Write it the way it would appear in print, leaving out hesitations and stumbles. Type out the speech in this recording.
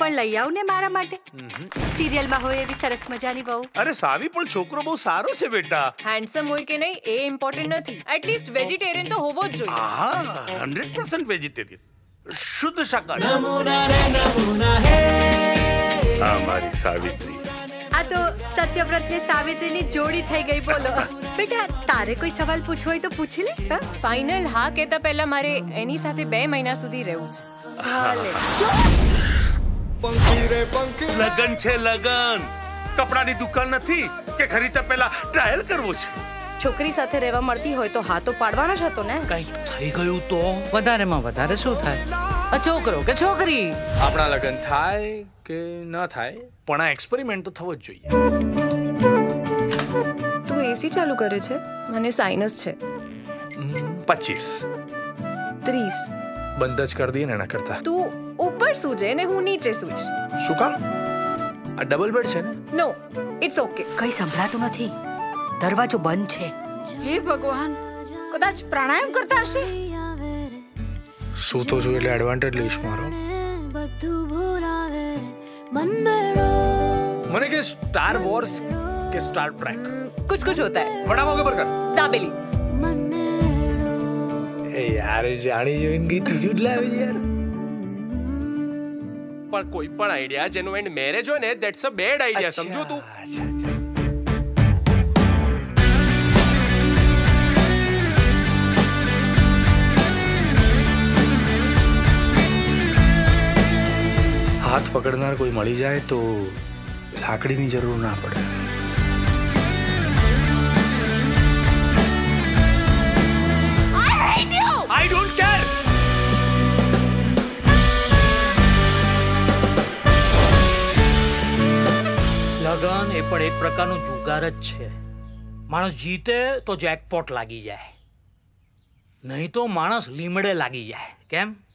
પણ લઈ આવ ને મારા માટે. સિરિયલમાં હોય એવી સરસ મજાની બહુ. અરે સાવી પણ છોકરો બહુ સારો છે બેટા. હેન્ડસમ હોય કે નહીં એ ઇમ્પોર્ટન્ટ નથી. એટલીસ્ટ વેજીટેરિયન તો હોવો જ જોઈએ. હા 100% વેજીટેરિયન, શુદ્ધ શાકાહારી. હા મારી સાવિત્રી. આ તો સત્યવ્રત ને સાવિત્રીની જોડી થઈ ગઈ. બોલો બેટા, તારે કોઈ સવાલ પૂછવો હોય તો પૂછી લે. ફાઇનલ હા કહેતા પહેલા મારે એની સાથે 2 મહિના સુધી રહેવું છે. લગન છે લગન, કપડાની દુકાન નથી કે ખરીદતા પહેલા ટ્રાયલ કરવો છે. છોકરી સાથે રહેવા મળતી હોય તો હા તો પાડવાનો જ હતો ને. કંઈક થઈ ગયું તો વધારેમાં વધારે શું થાય? આ છોકરો કે છોકરી, આપણા લગન થાય કે ન થાય પણ આ એક્સપેરિમેન્ટ તો થવો જ જોઈએ. તું એસી ચાલુ કરે છે? મને સાઇનસ છે. 25 30 બંધ જ કરી દઈએ ને એના કરતા. તું ઉપર સૂજે ને હું નીચે સૂઈશ. શું કામ? આ ડબલ બેડ છે ને? No, it's okay. કઈ સંભળાતું નથી, દરવાજો બંધ છે. હે ભગવાન, કદાચ પ્રાણાયામ કરતા હશે. શું તો છું એટલે એડવાન્ટેજ લઈશ મારો. મને કે સ્ટાર વોર્સ કે સ્ટાર ટ્રેક कुछ कुछ होता है. बड़ा मौके पर कर दाबेली. ए यार जानी જોઈન ગઈ ત્રીજું જ લાવી યાર. પણ કોઈ પણ આઈડિયા જેનો એન્ડ મેરેજ હોય ને ધેટ્સ અ બેડ આઈડિયા, સમજો તું. હાથ પકડનાર કોઈ મળી જાય તો લાકડીની જરૂર ના પડે. I don't care. લગન એ પણ એક પ્રકારનું જુગાર જ છે. માણસ જીતે તો જેકપોટ લાગી જાય, નહીં તો માણસ લીમડે લાગી જાય. કેમ?